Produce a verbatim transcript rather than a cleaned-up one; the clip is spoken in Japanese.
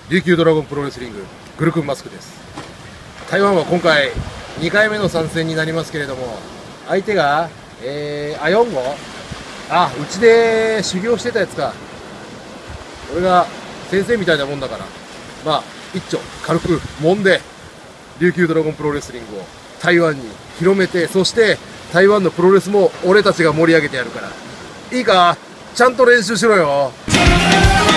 琉球ドラゴンプロレスリンググルクンマスクです。台湾は今回にかいめの参戦になりますけれども、相手が、えー、アヨンゴ、あ、うちで修行してたやつか。俺が先生みたいなもんだから、まあ一丁軽く揉んで琉球ドラゴンプロレスリングを台湾に広めて、そして台湾のプロレスも俺たちが盛り上げてやるから、いいか、ちゃんと練習しろよ。